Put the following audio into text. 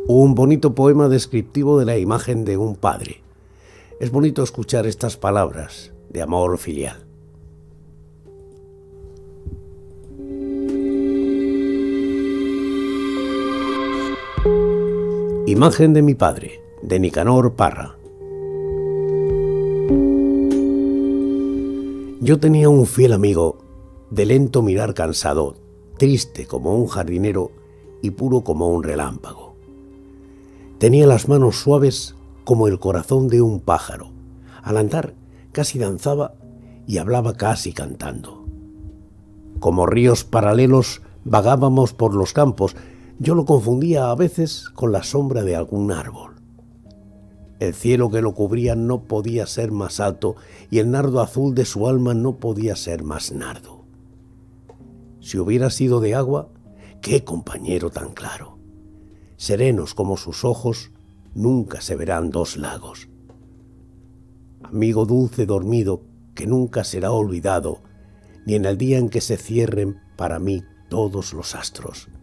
Un bonito poema descriptivo de la imagen de un padre. Es bonito escuchar estas palabras de amor filial. Imagen de mi padre, de Nicanor Parra. Yo tenía un fiel amigo, de lento mirar cansado, triste como un jardinero y puro como un relámpago. Tenía las manos suaves como el corazón de un pájaro. Al andar casi danzaba y hablaba casi cantando. Como ríos paralelos vagábamos por los campos. Yo lo confundía a veces con la sombra de algún árbol. El cielo que lo cubría no podía ser más alto y el nardo azul de su alma no podía ser más nardo. Si hubiera sido de agua, ¡qué compañero tan claro! Serenos como sus ojos, nunca se verán dos lagos. Amigo dulce dormido que nunca será olvidado, ni en el día en que se cierren para mí todos los astros.